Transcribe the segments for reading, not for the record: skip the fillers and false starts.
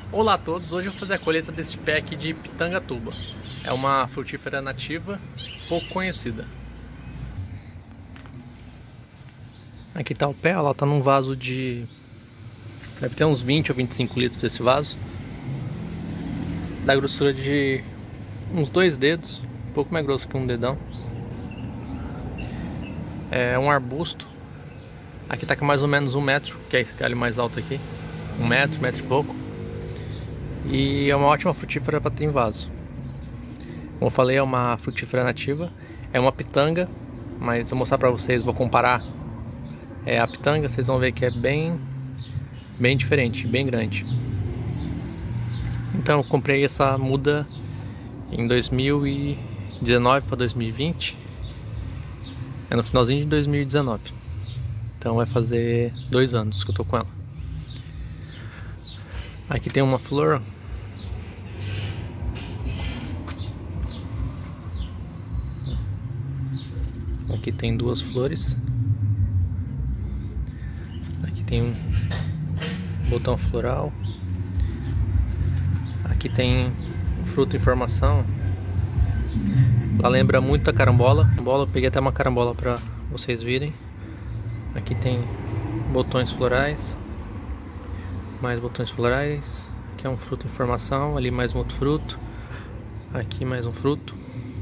Olá a todos, hoje eu vou fazer a colheita desse pé aqui de pitangatuba. É uma frutífera nativa, pouco conhecida. Aqui tá o pé, ela tá num vaso de... deve ter uns 20 ou 25 litros desse vaso. Da grossura de uns 2 dedos, um pouco mais grosso que um dedão. É um arbusto. Aqui tá com mais ou menos 1 metro, que é esse galho mais alto aqui. 1 metro, 1 metro e pouco. E é uma ótima frutífera para ter em vaso. Como eu falei, é uma frutífera nativa. É uma pitanga, mas vou mostrar para vocês, vou comparar a pitanga. Vocês vão ver que é bem diferente, bem grande. Então eu comprei essa muda em 2019 para 2020. É no finalzinho de 2019. Então vai fazer 2 anos que eu tô com ela. Aqui tem uma flor. Aqui tem 2 flores. Aqui tem um botão floral. Aqui tem um fruto em formação. Ela lembra muito a carambola. Eu peguei até uma carambola para vocês virem. Aqui tem botões florais. Mais botões florais. Aqui é um fruto em formação. Ali mais um outro fruto. Aqui mais um fruto.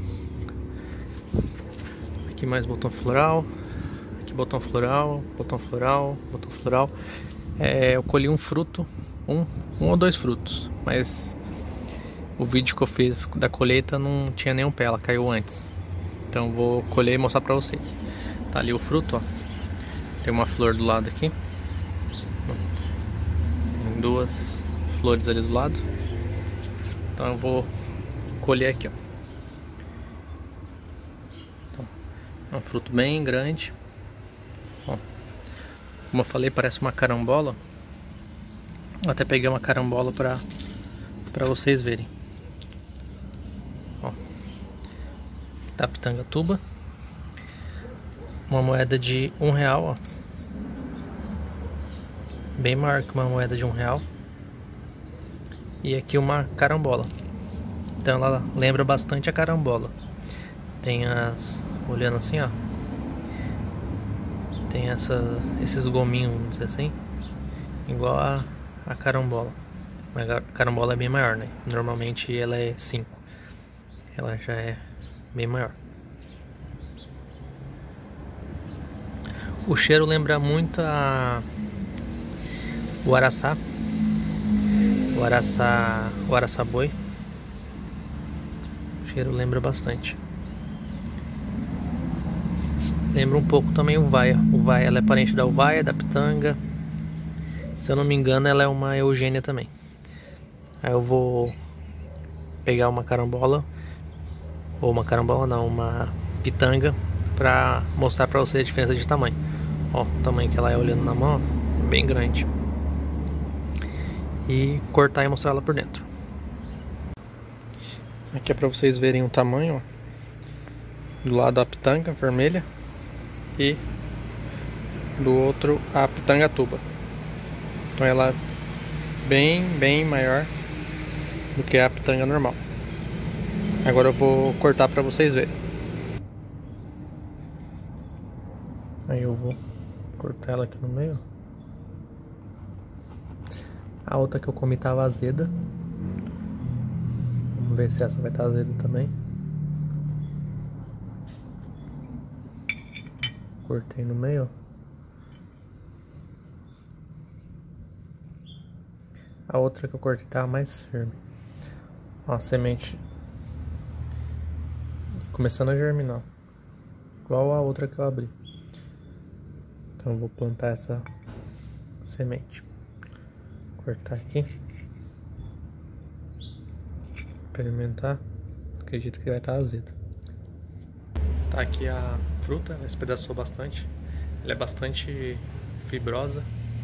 Aqui mais botão floral. Aqui botão floral. Botão floral. Botão floral. Eu colhi um fruto. Um ou 2 frutos. Mas o vídeo que eu fiz da colheita não tinha nenhum pé. Ela caiu antes. Então vou colher e mostrar pra vocês. Tá ali o fruto, ó. Tem uma flor do lado aqui. Tem 2 flores ali do lado. Então eu vou colher aqui, ó. Então, é um fruto bem grande. Ó, como eu falei, parece uma carambola. Eu até peguei uma carambola pra vocês verem. Ó, tá pitangatuba. Uma moeda de R$1, ó. Bem maior que uma moeda de R$1. E aqui uma carambola. Então ela lembra bastante a carambola. Tem as... olhando assim, ó. Tem esses gominhos, vamos dizer assim. Igual a carambola. Mas a carambola é bem maior, né? Normalmente ela é 5. Ela já é bem maior. O cheiro lembra muito o araçá. O araçá boi. O cheiro lembra bastante. Lembra um pouco também o vaia. O vaia, ela é parente da uvaia, da pitanga. Se eu não me engano, ela é uma eugênia também. Aí eu vou pegar uma carambola. Ou uma carambola não, uma pitanga. Pra mostrar pra vocês a diferença de tamanho. Ó, o tamanho que ela é olhando na mão, ó, bem grande. E cortar e mostrar ela por dentro. Aqui é pra vocês verem o tamanho, ó. Do lado a pitanga vermelha. E do outro a pitangatuba. Então ela é bem maior do que a pitanga normal. Agora eu vou cortar pra vocês verem. Aí eu vou cortar ela aqui no meio. A outra que eu comi tava azeda. Vamos ver se essa vai estar azeda também. Cortei no meio. A outra que eu cortei tava mais firme. Ó, a semente começando a germinar. Igual a outra que eu abri. Então eu vou plantar essa semente. Cortar aqui. Experimentar. Acredito que vai estar azedo. Tá aqui a fruta, ela espedaçou bastante. Ela é bastante fibrosa.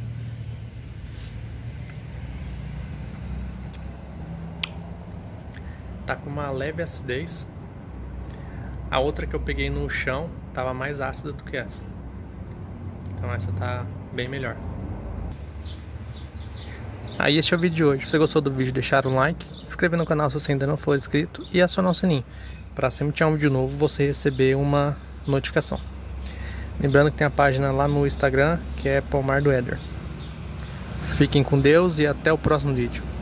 Tá com uma leve acidez. A outra que eu peguei no chão tava mais ácida do que essa. Então essa tá bem melhor. Aí este é o vídeo de hoje. Se você gostou do vídeo, deixar um like, se inscrever no canal se você ainda não for inscrito e acionar o sininho, para sempre que tiver um vídeo novo você receber uma notificação. Lembrando que tem a página lá no Instagram, que é Palmar do Éder. Fiquem com Deus e até o próximo vídeo.